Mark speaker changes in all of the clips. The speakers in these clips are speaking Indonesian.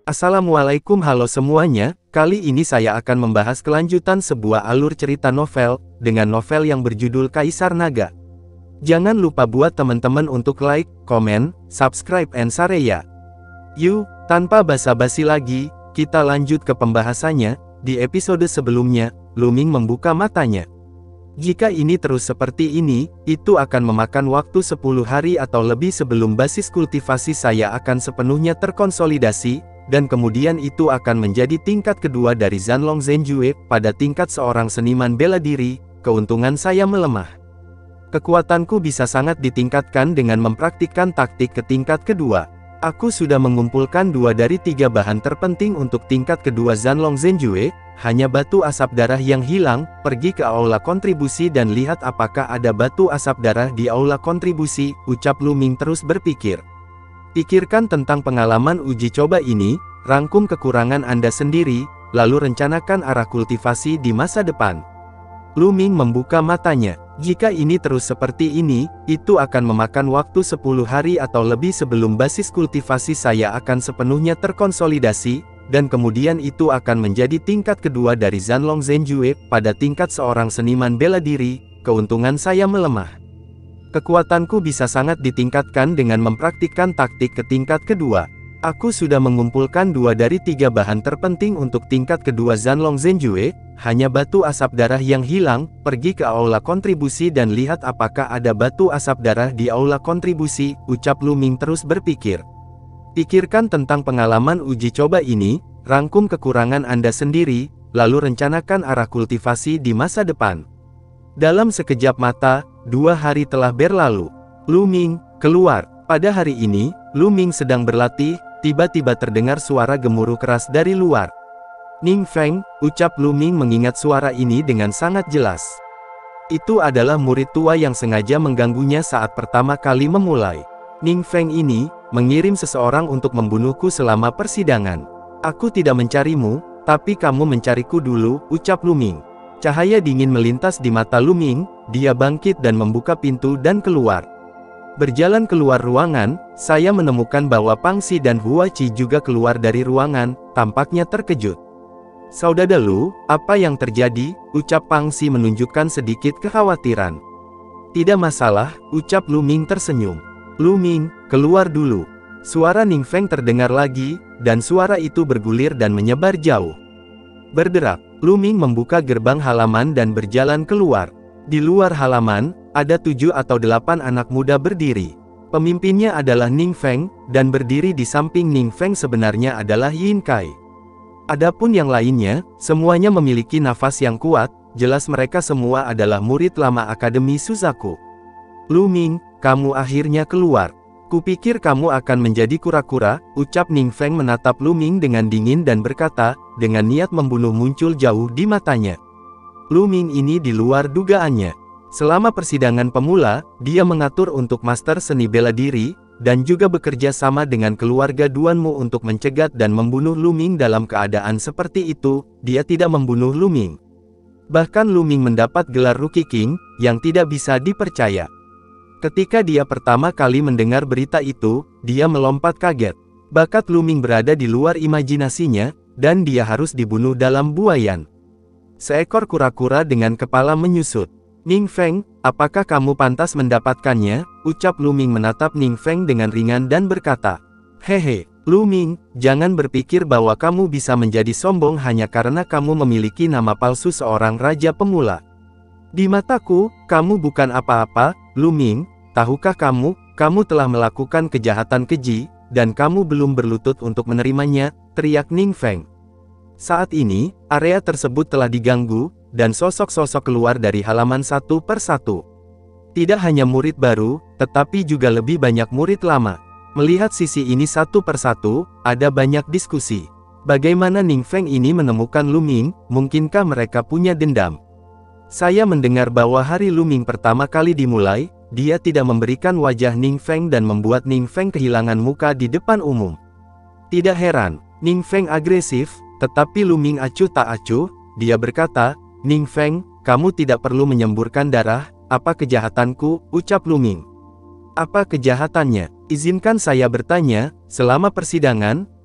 Speaker 1: Assalamualaikum, halo semuanya. Kali ini saya akan membahas kelanjutan sebuah alur cerita novel, dengan novel yang berjudul Kaisar Naga. Jangan lupa buat teman-teman untuk like, komen, subscribe, and share ya. Yuk, tanpa basa-basi lagi, kita lanjut ke pembahasannya. Di episode sebelumnya, Lu Ming membuka matanya. Jika ini terus seperti ini, itu akan memakan waktu 10 hari atau lebih sebelum basis kultivasi saya akan sepenuhnya terkonsolidasi, dan kemudian itu akan menjadi tingkat kedua dari Zanlong Zhenjue. Pada tingkat seorang seniman bela diri, keuntungan saya melemah. Kekuatanku bisa sangat ditingkatkan dengan mempraktikkan taktik ke tingkat kedua. Aku sudah mengumpulkan 2 dari 3 bahan terpenting untuk tingkat kedua Zanlong Zhenjue, hanya batu asap darah yang hilang. Pergi ke aula kontribusi dan lihat apakah ada batu asap darah di aula kontribusi, ucap Lu Ming terus berpikir. Pikirkan tentang pengalaman uji coba ini, rangkum kekurangan Anda sendiri, lalu rencanakan arah kultivasi di masa depan. Lu Ming membuka matanya. Jika ini terus seperti ini, itu akan memakan waktu 10 hari atau lebih sebelum basis kultivasi saya akan sepenuhnya terkonsolidasi, dan kemudian itu akan menjadi tingkat kedua dari Zanlong Zhenjue. Pada tingkat seorang seniman bela diri, keuntungan saya melemah. Kekuatanku bisa sangat ditingkatkan dengan mempraktikkan taktik ke tingkat kedua. Aku sudah mengumpulkan 2 dari 3 bahan terpenting untuk tingkat kedua Zanlong Zhenjue, hanya batu asap darah yang hilang. Pergi ke aula kontribusi dan lihat apakah ada batu asap darah di aula kontribusi, ucap Lu Ming terus berpikir. Pikirkan tentang pengalaman uji coba ini, rangkum kekurangan Anda sendiri, lalu rencanakan arah kultivasi di masa depan. Dalam sekejap mata, 2 hari telah berlalu. Lu Ming keluar. Pada hari ini, Lu Ming sedang berlatih. Tiba-tiba terdengar suara gemuruh keras dari luar. Ning Feng, ucap Lu Ming mengingat suara ini dengan sangat jelas. Itu adalah murid tua yang sengaja mengganggunya saat pertama kali memulai. Ning Feng ini mengirim seseorang untuk membunuhku selama persidangan. Aku tidak mencarimu, tapi kamu mencariku dulu, ucap Lu Ming. Cahaya dingin melintas di mata Lu Ming, dia bangkit dan membuka pintu dan keluar. Berjalan keluar ruangan, saya menemukan bahwa Pang Xi dan Hua Qi juga keluar dari ruangan, tampaknya terkejut. Saudara Lu, apa yang terjadi? Ucap Pang Xi menunjukkan sedikit kekhawatiran. Tidak masalah, ucap Lu Ming tersenyum. Lu Ming, keluar dulu. Suara Ning Feng terdengar lagi, dan suara itu bergulir dan menyebar jauh. Berderak, Lu Ming membuka gerbang halaman dan berjalan keluar. Di luar halaman, ada 7 atau 8 anak muda berdiri. Pemimpinnya adalah Ning Feng, dan berdiri di samping Ning Feng sebenarnya adalah Yin Kai. Adapun yang lainnya, semuanya memiliki nafas yang kuat, jelas mereka semua adalah murid lama Akademi Suzaku. Lu Ming, kamu akhirnya keluar. Kupikir kamu akan menjadi kura-kura, ucap Ning Feng menatap Lu Ming dengan dingin dan berkata, dengan niat membunuh muncul jauh di matanya. Lu Ming ini di luar dugaannya. Selama persidangan pemula, dia mengatur untuk master seni bela diri, dan juga bekerja sama dengan keluarga Duanmu untuk mencegat dan membunuh Lu Ming. Dalam keadaan seperti itu, dia tidak membunuh Lu Ming. Bahkan Lu Ming mendapat gelar Rookie King, yang tidak bisa dipercaya. Ketika dia pertama kali mendengar berita itu, dia melompat kaget. Bakat Lu Ming berada di luar imajinasinya, dan dia harus dibunuh dalam buayan. Seekor kura-kura dengan kepala menyusut. Ning Feng, apakah kamu pantas mendapatkannya? Ucap Lu Ming menatap Ning Feng dengan ringan dan berkata, hehe, Lu Ming, jangan berpikir bahwa kamu bisa menjadi sombong hanya karena kamu memiliki nama palsu seorang raja pemula. Di mataku, kamu bukan apa-apa, Lu Ming. Tahukah kamu telah melakukan kejahatan keji, dan kamu belum berlutut untuk menerimanya, teriak Ning Feng. Saat ini, area tersebut telah diganggu, dan sosok-sosok keluar dari halaman satu per satu. Tidak hanya murid baru, tetapi juga lebih banyak murid lama. Melihat sisi ini satu per satu, ada banyak diskusi. Bagaimana Ning Feng ini menemukan Lu Ming? Mungkinkah mereka punya dendam? Saya mendengar bahwa hari Lu Ming pertama kali dimulai, dia tidak memberikan wajah Ning Feng dan membuat Ning Feng kehilangan muka di depan umum. Tidak heran, Ning Feng agresif, tetapi Lu Ming acuh tak acuh. Dia berkata, Ning Feng, kamu tidak perlu menyemburkan darah. Apa kejahatanku? Ucap Lu Ming. Apa kejahatannya? Izinkan saya bertanya, selama persidangan,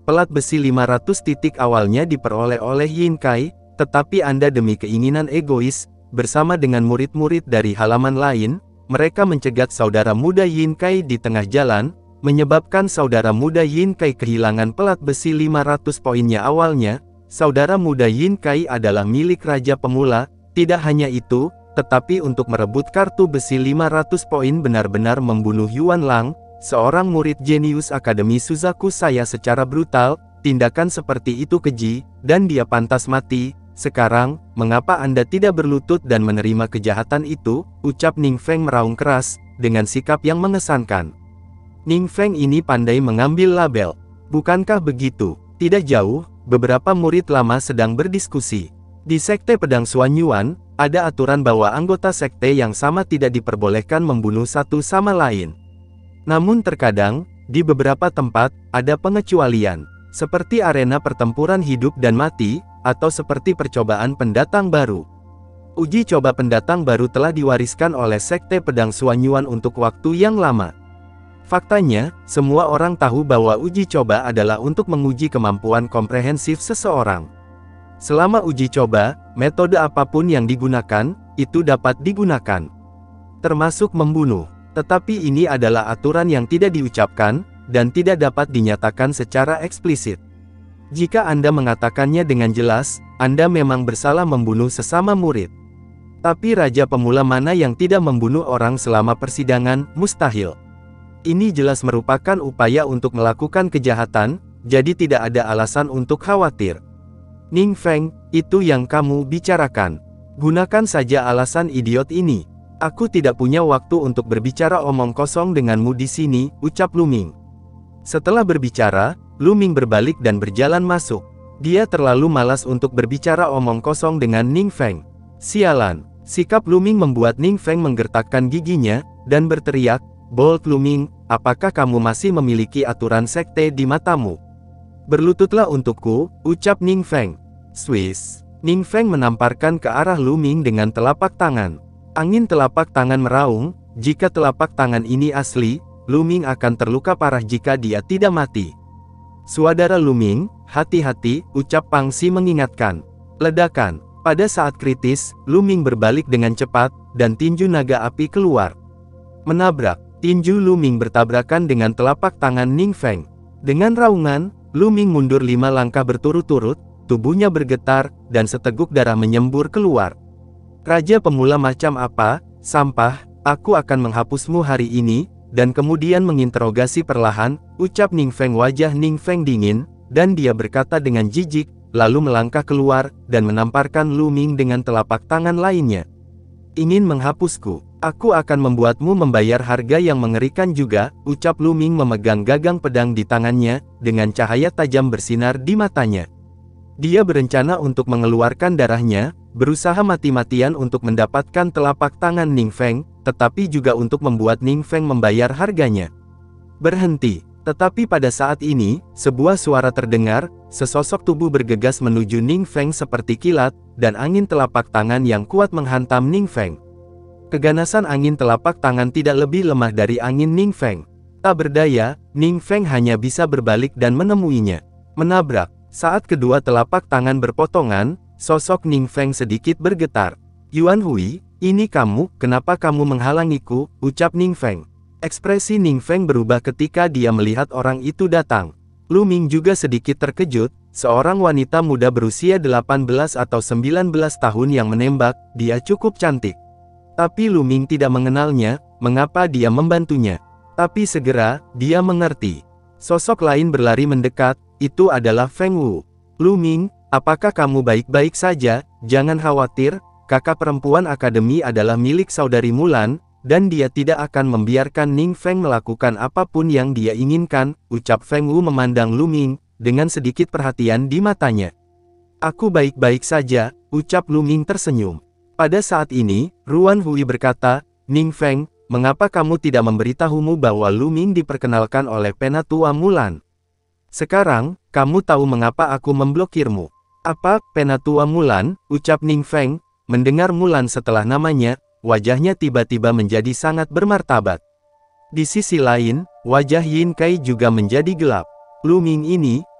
Speaker 1: pelat besi 500 titik awalnya diperoleh oleh Yin Kai, tetapi Anda demi keinginan egois, bersama dengan murid-murid dari halaman lain, mereka mencegat saudara muda Yin Kai di tengah jalan, menyebabkan saudara muda Yin Kai kehilangan pelat besi 500 poinnya awalnya. Saudara muda Yin Kai adalah milik Raja Pemula. Tidak hanya itu, tetapi untuk merebut kartu besi 500 poin benar-benar membunuh Yuan Lang, seorang murid jenius Akademi Suzaku saya secara brutal. Tindakan seperti itu keji, dan dia pantas mati. Sekarang, mengapa Anda tidak berlutut dan menerima kejahatan itu? Ucap Ning Feng meraung keras, dengan sikap yang mengesankan. Ning Feng ini pandai mengambil label. Bukankah begitu? Tidak jauh, beberapa murid lama sedang berdiskusi. Di Sekte Pedang Xuan Yuan, ada aturan bahwa anggota sekte yang sama tidak diperbolehkan membunuh satu sama lain. Namun terkadang, di beberapa tempat, ada pengecualian. Seperti arena pertempuran hidup dan mati, atau seperti percobaan pendatang baru. Uji coba pendatang baru telah diwariskan oleh Sekte Pedang Xuan Yuan untuk waktu yang lama. Faktanya, semua orang tahu bahwa uji coba adalah untuk menguji kemampuan komprehensif seseorang. Selama uji coba, metode apapun yang digunakan, itu dapat digunakan. Termasuk membunuh. Tetapi ini adalah aturan yang tidak diucapkan, dan tidak dapat dinyatakan secara eksplisit. Jika Anda mengatakannya dengan jelas, Anda memang bersalah membunuh sesama murid. Tapi Raja Pemula mana yang tidak membunuh orang selama persidangan? Mustahil. Ini jelas merupakan upaya untuk melakukan kejahatan, jadi tidak ada alasan untuk khawatir. Ning Feng, itu yang kamu bicarakan. Gunakan saja alasan idiot ini. Aku tidak punya waktu untuk berbicara omong kosong denganmu di sini, ucap Lu Ming. Setelah berbicara, Lu Ming berbalik dan berjalan masuk. Dia terlalu malas untuk berbicara omong kosong dengan Ning Feng. Sialan. Sikap Lu Ming membuat Ning Feng menggertakkan giginya, dan berteriak, "Bold Lu Ming, apakah kamu masih memiliki aturan sekte di matamu? Berlututlah untukku," ucap Ning Feng. Swiss. Ning Feng menamparkan ke arah Lu Ming dengan telapak tangan. Angin telapak tangan meraung. Jika telapak tangan ini asli, Lu Ming akan terluka parah jika dia tidak mati. "Saudara Lu Ming, hati-hati," ucap Pang Xi mengingatkan. Ledakan. Pada saat kritis, Lu Ming berbalik dengan cepat, dan tinju naga api keluar. Menabrak. Tinju Lu Ming bertabrakan dengan telapak tangan Ning Feng. Dengan raungan, Lu Ming mundur 5 langkah berturut-turut, tubuhnya bergetar, dan seteguk darah menyembur keluar. "Raja Pemula macam apa, sampah, aku akan menghapusmu hari ini," dan kemudian menginterogasi perlahan, ucap Ning Feng. Wajah Ning Feng dingin, dan dia berkata dengan jijik, lalu melangkah keluar, dan menamparkan Lu Ming dengan telapak tangan lainnya. "Ingin menghapusku? Aku akan membuatmu membayar harga yang mengerikan juga," ucap Lu Ming memegang gagang pedang di tangannya, dengan cahaya tajam bersinar di matanya. Dia berencana untuk mengeluarkan darahnya, berusaha mati-matian untuk mendapatkan telapak tangan Ning Feng, tetapi juga untuk membuat Ning Feng membayar harganya. Berhenti. Tetapi pada saat ini, sebuah suara terdengar, sesosok tubuh bergegas menuju Ning Feng seperti kilat, dan angin telapak tangan yang kuat menghantam Ning Feng. Keganasan angin telapak tangan tidak lebih lemah dari angin Ning Feng. Tak berdaya, Ning Feng hanya bisa berbalik dan menemuinya. Menabrak. Saat kedua telapak tangan berpotongan, sosok Ning Feng sedikit bergetar. "Yuan Hui, ini kamu, kenapa kamu menghalangiku?" ucap Ning Feng. Ekspresi Ning Feng berubah ketika dia melihat orang itu datang. Lu Ming juga sedikit terkejut, seorang wanita muda berusia 18 atau 19 tahun yang menembak, dia cukup cantik. Tapi Lu Ming tidak mengenalnya, mengapa dia membantunya. Tapi segera, dia mengerti. Sosok lain berlari mendekat, itu adalah Feng Wu. "Lu Ming, apakah kamu baik-baik saja? Jangan khawatir, kakak perempuan akademi adalah milik saudari Mulan, dan dia tidak akan membiarkan Ning Feng melakukan apapun yang dia inginkan," ucap Feng Wu memandang Lu Ming, dengan sedikit perhatian di matanya. "Aku baik-baik saja," ucap Lu Ming tersenyum. Pada saat ini, Ruan Hui berkata, "Ning Feng, mengapa kamu tidak memberitahumu bahwa Lu Ming diperkenalkan oleh Penatua Mulan? Sekarang, kamu tahu mengapa aku memblokirmu." "Apa, Penatua Mulan?" ucap Ning Feng. Mendengar Mulan setelah namanya, wajahnya tiba-tiba menjadi sangat bermartabat. Di sisi lain, wajah Yin Kai juga menjadi gelap. "Lu Ming ini,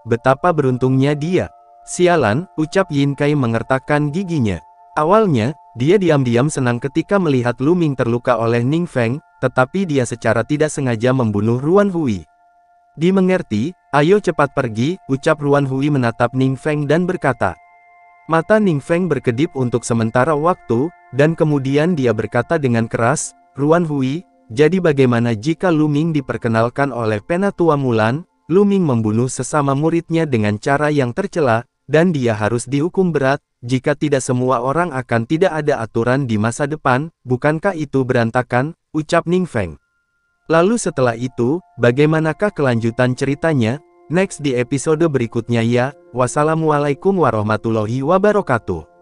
Speaker 1: betapa beruntungnya dia. Sialan, ucap Yin Kai mengertakkan giginya. Awalnya, dia diam-diam senang ketika melihat Lu Ming terluka oleh Ning Feng, tetapi dia secara tidak sengaja membunuh Ruan Hui. Dimengerti, ayo cepat pergi, ucap Ruan Hui menatap Ning Feng dan berkata. Mata Ning Feng berkedip untuk sementara waktu, dan kemudian dia berkata dengan keras, Ruan Hui, jadi bagaimana jika Lu Ming diperkenalkan oleh Penatua Mulan? Lu Ming membunuh sesama muridnya dengan cara yang tercela, dan dia harus dihukum berat, jika tidak semua orang akan tidak ada aturan di masa depan, bukankah itu berantakan, ucap Ning Feng. Lalu setelah itu, bagaimanakah kelanjutan ceritanya? Next di episode berikutnya ya. Wassalamualaikum warahmatullahi wabarakatuh.